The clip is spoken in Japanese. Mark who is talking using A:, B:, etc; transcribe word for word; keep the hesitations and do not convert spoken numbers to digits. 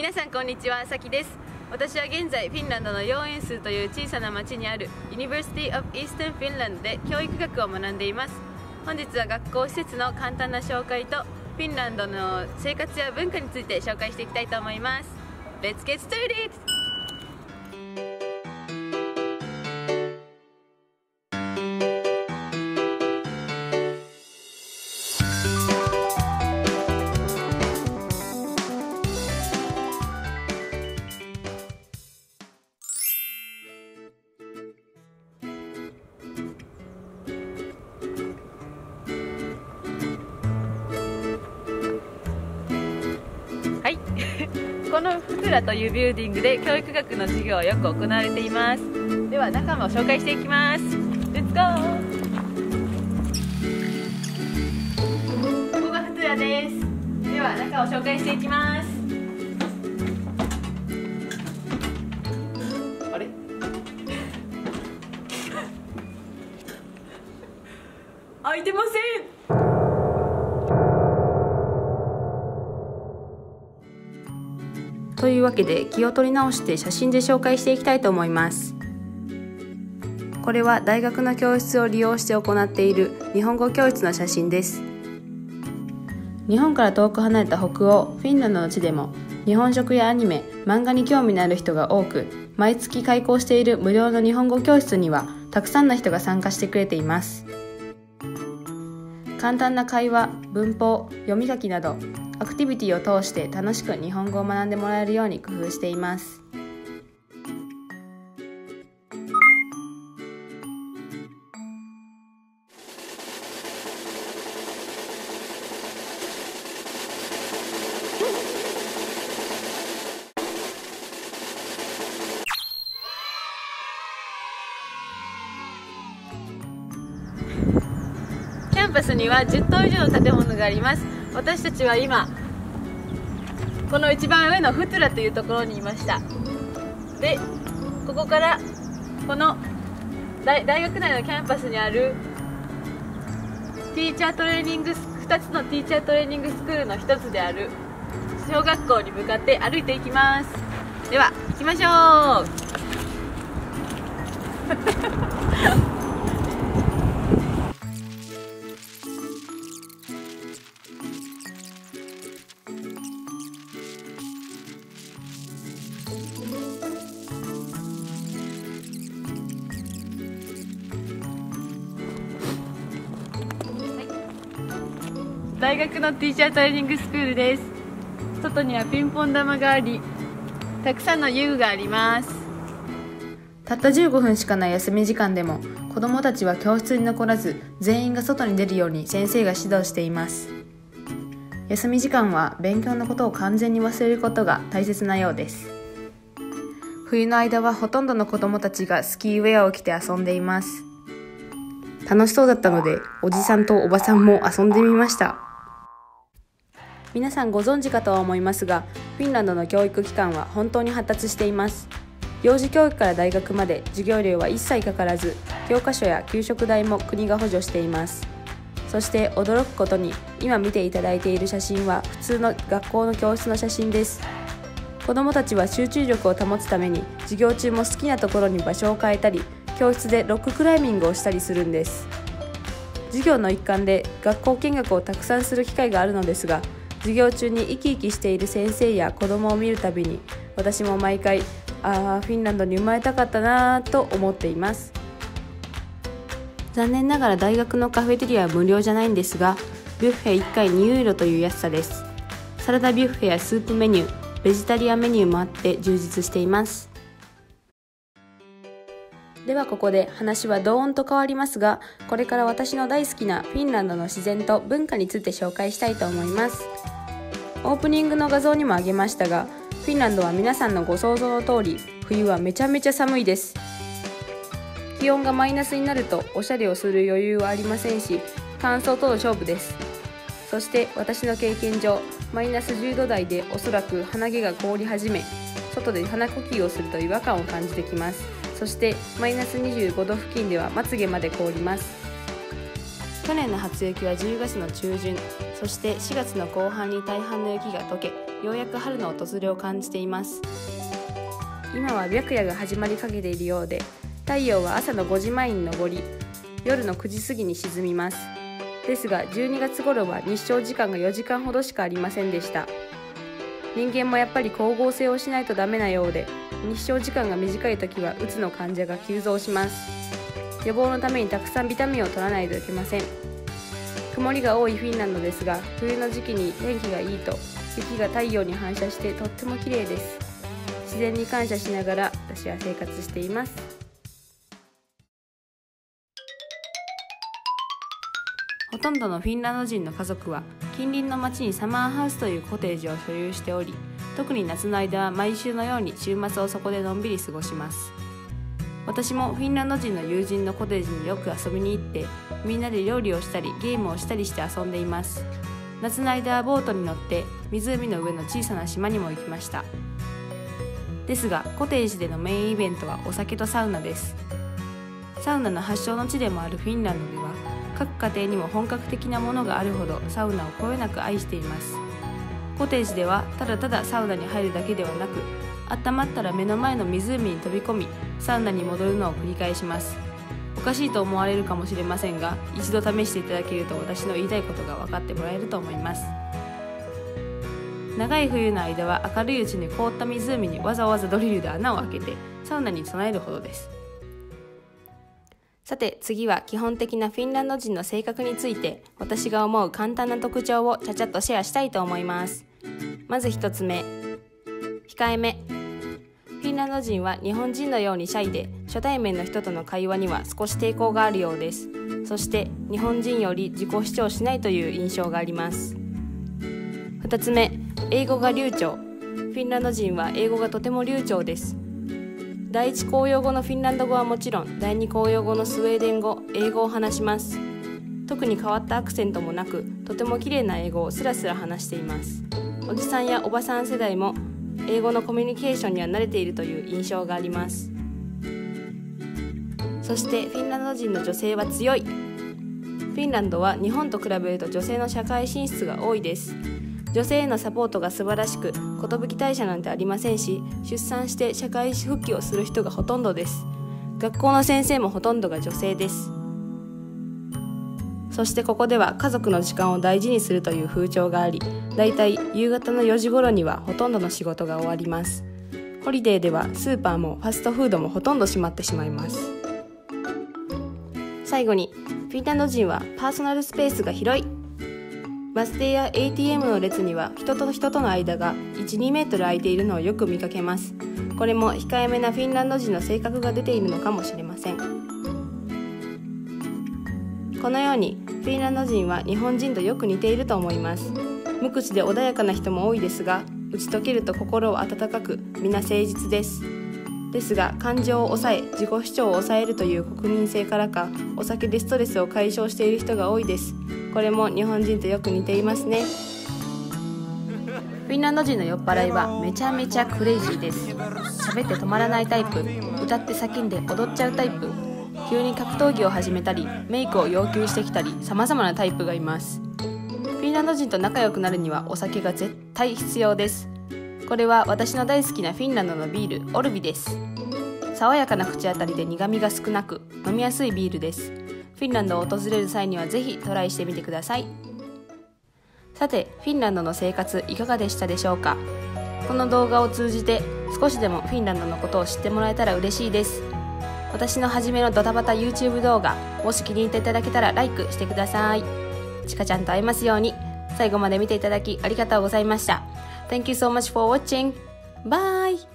A: 皆さんこんにちは、さきです。私は現在フィンランドのヨーエンスーという小さな町にある University of Eastern Finland で教育学を学んでいます。本日は学校施設の簡単な紹介とフィンランドの生活や文化について紹介していきたいと思います。 Let's get started! はい、このフトゥラというビルディングで教育学の授業はよく行われています。では中も紹介していきます。レッツゴー。ここがフトゥラです。では中を紹介していきます。あれ開いてません。
B: というわけで気を取り直して写真で紹介していきたいと思います。これは大学の教室を利用して行っている日本語教室の写真です。日本から遠く離れた北欧フィンランドの地でも日本食やアニメ、漫画に興味のある人が多く、毎月開講している無料の日本語教室にはたくさんの人が参加してくれています。簡単な会話、文法、読み書きなどアクティビティを通して楽しく日本語を学んでもらえるように工夫しています。
A: キャンパスにはじゅっとう以上の建物があります。私たちは今この一番上のフトゥラというところにいました。でここからこの 大, 大学内のキャンパスにあるティーチャートレーニングふたつのティーチャートレーニングスクールのひとつである小学校に向かって歩いていきます。では行きましょう。大学のティーチャートレーニングスクールです。外にはピンポン玉があり、たくさんの遊具があります。
B: たったじゅうごふんしかない休み時間でも子どもたちは教室に残らず全員が外に出るように先生が指導しています。休み時間は勉強のことを完全に忘れることが大切なようです。冬の間はほとんどの子どもたちがスキーウェアを着て遊んでいます。楽しそうだったのでおじさんとおばさんも遊んでみました。皆さんご存知かとは思いますが、フィンランドの教育機関は本当に発達しています。幼児教育から大学まで授業料は一切かからず、教科書や給食代も国が補助しています。そして驚くことに、今見ていただいている写真は普通の学校の教室の写真です。子どもたちは集中力を保つために授業中も好きなところに場所を変えたり、教室でロッククライミングをしたりするんです。授業の一環で学校見学をたくさんする機会があるのですが、授業中に生き生きしている先生や子供を見るたびに、私も毎回あーフィンランドに生まれたかったなぁと思っています。残念ながら大学のカフェテリアは無料じゃないんですが、ビュッフェいっかいにユーロという安さです。サラダビュッフェやスープメニュー、ベジタリアンメニューもあって充実しています。ではここで話はドーンと変わりますが、これから私の大好きなフィンランドの自然と文化について紹介したいと思います。オープニングの画像にもあげましたが、フィンランドは皆さんのご想像の通り、冬はめちゃめちゃ寒いです。気温がマイナスになるとおしゃれをする余裕はありませんし、乾燥との勝負です。そして私の経験上、マイナスじゅうど台でおそらく鼻毛が凍り始め、外で鼻呼吸をすると違和感を感じてきます。そしてマイナスにじゅうごど付近ではまつげまで凍ります。去年の初雪はじゅうがつの中旬、そしてしがつの後半に大半の雪が溶け、 ようやく春の訪れを感じています。今は白夜が始まりかけているようで、太陽は朝のごじまえに昇り、夜のくじ過ぎに沈みます。ですがじゅうにがつ頃は日照時間がよじかんほどしかありませんでした。人間もやっぱり光合成をしないとダメなようで、日照時間が短い時はうつの患者が急増します。予防のためにたくさんビタミンを取らないといけません。曇りが多いフィンランドですが、冬の時期に天気がいいと雪が太陽に反射してとっても綺麗です。自然に感謝しながら私は生活しています。ほとんどのフィンランド人の家族は近隣の町にサマーハウスというコテージを所有しており、特に夏の間は毎週のように週末をそこでのんびり過ごします。私もフィンランド人の友人のコテージによく遊びに行って、みんなで料理をしたりゲームをしたりして遊んでいます。夏の間はボートに乗って湖の上の小さな島にも行きました。ですがコテージでのメインイベントはお酒とサウナです。サウナの発祥の地でもあるフィンランドでは、各家庭にも本格的なものがあるほどサウナをこよなく愛しています。コテージではただただサウナに入るだけではなく、温まったら目の前の湖に飛び込みサウナに戻るのを繰り返します。おかしいと思われるかもしれませんが、一度試していただけると私の言いたいことが分かってもらえると思います。長い冬の間は明るいうちに凍った湖にわざわざドリルで穴を開けてサウナに備えるほどです。さて次は基本的なフィンランド人の性格について、私が思う簡単な特徴をちゃちゃっとシェアしたいと思います。まず一つ目、控えめ。フィンランド人は日本人のようにシャイで、初対面の人との会話には少し抵抗があるようです。そして日本人より自己主張しないという印象があります。二つ目、英語が流暢。フィンランド人は英語がとても流暢です。第一公用語のフィンランド語はもちろん、第二公用語のスウェーデン語、英語を話します。特に変わったアクセントもなく、とても綺麗な英語をスラスラ話しています。おじさんやおばさん世代も英語のコミュニケーションには慣れているという印象があります。そしてフィンランド人の女性は強い。フィンランドは日本と比べると女性の社会進出が多いです。女性へのサポートが素晴らしく、寿退社なんてありませんし、出産して社会復帰をする人がほとんどです。学校の先生もほとんどが女性です。そしてここでは家族の時間を大事にするという風潮があり、だいたい夕方のよじ頃にはほとんどの仕事が終わります。ホリデーではスーパーもファストフードもほとんど閉まってしまいます。最後に、フィンランド人はパーソナルスペースが広い。バス停や エーティーエム の列には人と人との間が いち、にメートル空いているのをよく見かけます。これも控えめなフィンランド人の性格が出ているのかもしれません。このようにフィンランド人は日本人とよく似ていると思います。無口で穏やかな人も多いですが、打ち解けると心を温かく、皆誠実です。ですが感情を抑え、自己主張を抑えるという国民性からか、お酒でストレスを解消している人が多いです。これも日本人とよく似ていますね。フィンランド人の酔っ払いはめちゃめちゃクレイジーです。喋って止まらないタイプ、歌って叫んで踊っちゃうタイプ、急に格闘技を始めたり、メイクを要求してきたり、様々なタイプがいます。フィンランド人と仲良くなるにはお酒が絶対必要です。これは私の大好きなフィンランドのビール、オルビです。爽やかな口当たりで苦味が少なく、飲みやすいビールです。フィンランドを訪れる際にはぜひトライしてみてください。さて、フィンランドの生活いかがでしたでしょうか。この動画を通じて少しでもフィンランドのことを知ってもらえたら嬉しいです。私の初めのドタバタ YouTube 動画、もし気に入っていただけたら ライク してください。ちかちゃんと会えますように。最後まで見ていただきありがとうございました。Thank you so much for watching. Bye!